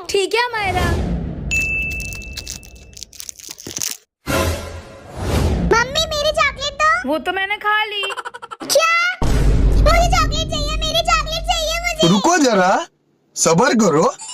ठीक है मायरा। मम्मी मेरी चॉकलेट दो। वो तो मैंने खा ली। क्या? मुझे चॉकलेट चाहिए, मेरी चॉकलेट चाहिए मुझे। रुको जरा, सब्र करो।